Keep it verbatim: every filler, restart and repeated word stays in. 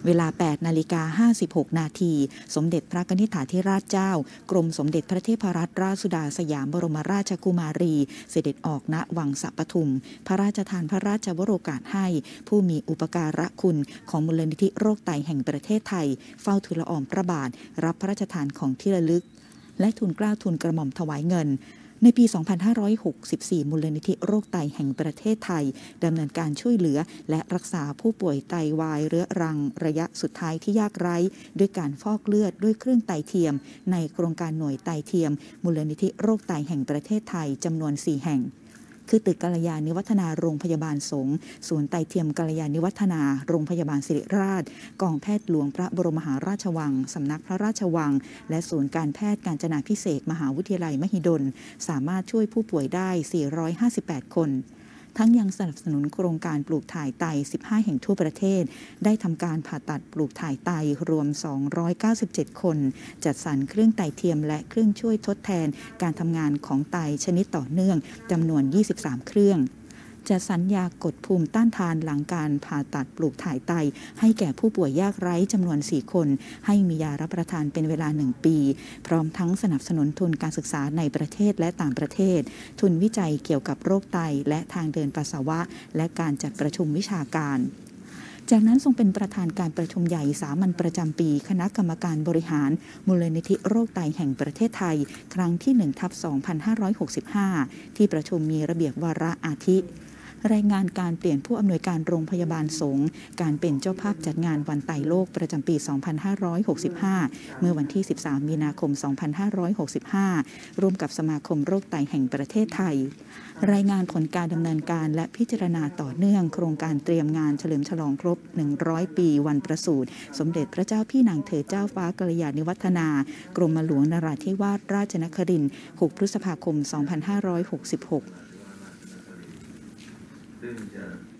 เวลา แปดนาฬิกาห้าสิบหกนาทีสมเด็จพระนิธิถาธิราชเจ้ากรมสมเด็จพระเทพรัตนราชสุดาสยามบรมราชกุมารีเสด็จออกณวังสะปทุมพระราชทานพระราชวโรกาสให้ผู้มีอุปการะคุณของมูลนิธิโรคไตแห่งประเทศไทยเฝ้าทูลละอองพระบาทรับพระราชทานของที่ระลึกและทูลเกล้าทูลกระหม่อมถวายเงินในปี สองพันห้าร้อยหกสิบสี่ มูลนิธิโรคไตแห่งประเทศไทยดำเนินการช่วยเหลือและรักษาผู้ป่วยไตวายเรื้อรังระยะสุดท้ายที่ยากไร้ด้วยการฟอกเลือดด้วยเครื่องไตเทียมในโครงการหน่วยไตเทียมมูลนิธิโรคไตแห่งประเทศไทยจำนวน สี่ แห่งคือตึกกัลยาณิวัฒนาโรงพยาบาลสงฆ์ศูนย์ไตเทียมกัลยาณิวัฒนาโรงพยาบาลศิริราชกองแพทย์หลวงพระบรมมหาราชวังสำนักพระราชวังและศูนย์การแพทย์กาญจนาภิเษกมหาวิทยาลัยมหิดลสามารถช่วยผู้ป่วยได้ สี่ร้อยห้าสิบแปด คนทั้งยังสนับสนุนโครงการปลูกถ่ายไต สิบห้า แห่งทั่วประเทศได้ทำการผ่าตัดปลูกถ่ายไตรวม สองร้อยเก้าสิบเจ็ด คนจัดสรรเครื่องไตเทียมและเครื่องช่วยทดแทนการทำงานของไตชนิดต่อเนื่องจำนวน ยี่สิบสาม เครื่องจัดสรรยากดภูมิต้านทานหลังการผ่าตัดปลูกถ่ายไตให้แก่ผู้ป่วยยากไร้จำนวน สี่ คนให้มียารับประทานเป็นเวลา หนึ่ง ปีพร้อมทั้งสนับสนุนทุนการศึกษาในประเทศและต่างประเทศทุนวิจัยเกี่ยวกับโรคไตและทางเดินปัสสาวะและการจัดประชุมวิชาการจากนั้นทรงเป็นประธานการประชุมใหญ่สามัญประจำปีคณะกรรมการบริหารมูลนิธิโรคไตแห่งประเทศไทยครั้งที่ หนึ่งทับสองพันห้าร้อยหกสิบห้า ที่ประชุมมีระเบียบวาระอาทิรายงานการเปลี่ยนผู้อำนวยการโรงพยาบาลสงฆ์การเป็นเจ้าภาพจัดงานวันไตโลกประจำปี สองพันห้าร้อยหกสิบห้า เมื่อวันที่ สิบสาม มีนาคม สองพันห้าร้อยหกสิบห้า ร่วมกับสมาคมโรคไตแห่งประเทศไทยรายงานผลการดำเนินการและพิจารณาต่อเนื่องโครงการเตรียมงานเฉลิมฉลองครบ หนึ่งร้อย ปีวันประสูติสมเด็จพระเจ้าพี่นางเธอเจ้าฟ้ากัลยาณิวัฒนากรมหลวงนราธิวาสราชนครินทร์ หก พฤษภาคม สองพันห้าร้อยหกสิบหกซึ่งจะ